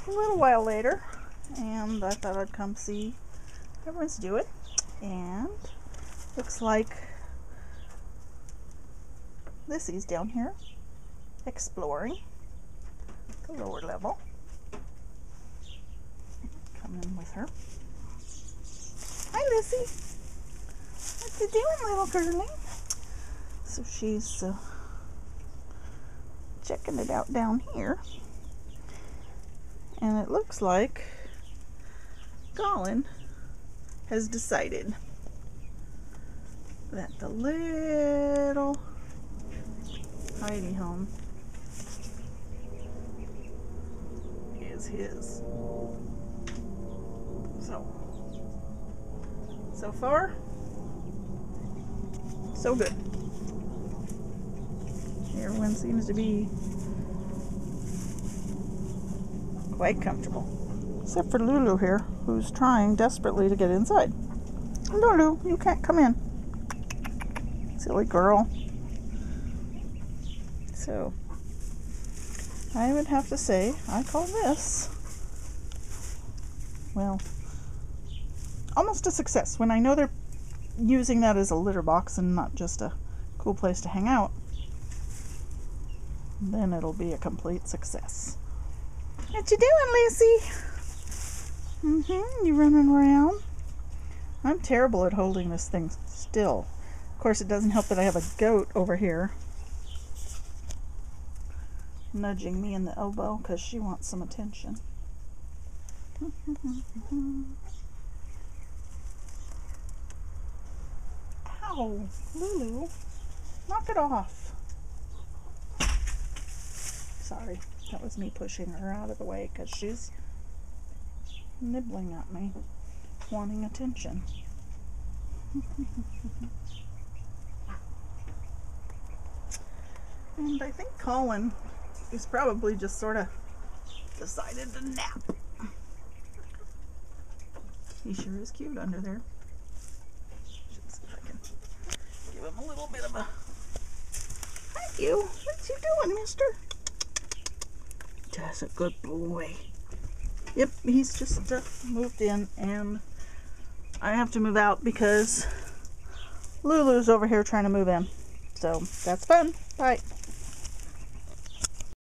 a little while later, and I thought I'd come see everyone's doing. And looks like Lissy's down here exploring the lower level. Come in with her. Hi, Lissy. What you doing, little girlie? So she's checking it out down here. And it looks like Colin has decided that the little hidey home is his. So far, so good. Everyone seems to be quite comfortable. Except for Lulu here, who's trying desperately to get inside. Lulu, you can't come in. Silly girl. So, I would have to say, I call this, well, almost a success. When I know they're using that as a litter box and not just a cool place to hang out, then it'll be a complete success. What you doing, Lucy? You running around? I'm terrible at holding this thing still. Of course, it doesn't help that I have a goat over here nudging me in the elbow because she wants some attention. Ow, Lulu, knock it off. Sorry, that was me pushing her out of the way because she's nibbling at me, wanting attention. And I think Colin is probably just sort of decided to nap. He sure is cute under there. Should see if I can give him a little bit of a thank you. What you doing, mister? That's a good boy. Yep, he's just moved in, and I have to move out because Lulu's over here trying to move in. So that's fun. Bye.